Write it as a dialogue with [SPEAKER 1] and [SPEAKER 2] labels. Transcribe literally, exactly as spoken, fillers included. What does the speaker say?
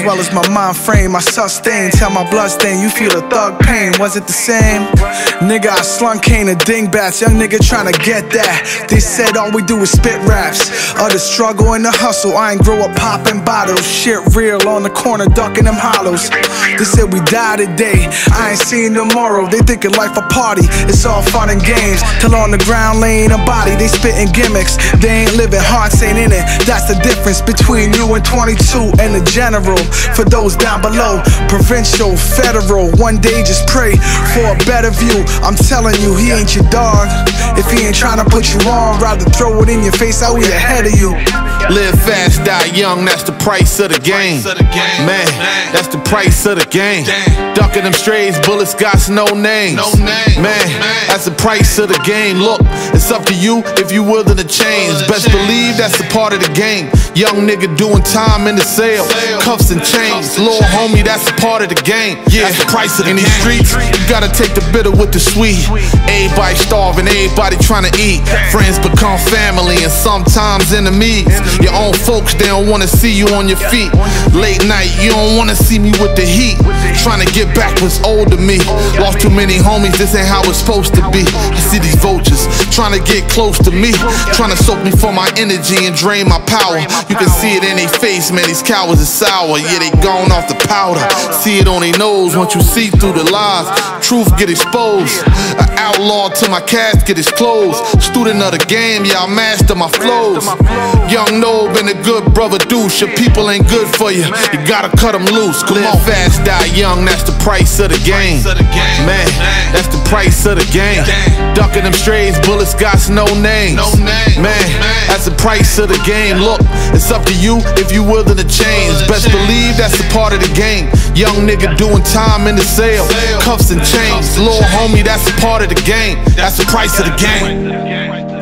[SPEAKER 1] as well as my mind frame. I sustain, tell my blood stain, you feel a thug pain. Was it the same? Nigga, I slung cane and dingbats, young nigga tryna get that. They said all we do is spit raps, of the struggle and the hustle. I ain't grow up popping bottles, shit real on the corner ducking them hollows. They said we die today, I ain't seen tomorrow. They thinking life a party, it's all fun and games, till on the ground laying a body. They spitting gimmicks, they ain't living, hearts ain't in it. That's the difference between you and twenty-two and the general. For those down below, provincial, federal, one day just pray for a better view. I'm telling you, he ain't your dog. If he ain't trying to put you on, rather throw it in your face, I'll be ahead of you.
[SPEAKER 2] Live fast, die young, that's the price of the game. Man, that's the price of the game. Ducking them strays, bullets got no names. Man, that's the price of the game. Look, it's up to you if you willing to change. Best believe that's a part of the game. Young nigga doing time in the cell, cuffs and chains. Little homie, that's a part of the game. Yeah, that's the price of the game. In these streets, you gotta take the bitter with the sweet. Everybody starving, everybody trying to eat. Friends become family and sometimes enemies. Your own folks, they don't wanna see you on your feet. Late night, you don't wanna see me with the heat. Trying to get back what's old to me. Lost too many homies, this ain't how it's supposed to be. I see these vultures trying to get close to me, trying to soak me for my energy and drain my power. You can see it in their face, man, these cowards are sour. Yeah, they gone off the powder. See it on their nose once you see through the lies. Truth get exposed. An outlaw till my casket is closed. Student of the game, yeah, I master my flows. Young Nob and a good brother douche. Your people ain't good for you, you gotta cut them loose. Come on, fast, die young, that's the price of the game. Man, that's the price of the game. Ducking them strays, bullets got no names. Man, that's the price of the game. Look, it's up to you if you willing to change. Best believe that's a part of the game. Young nigga doing time in the cell, cuffs and chains. Little homie, that's a part of the game. That's the price of the game.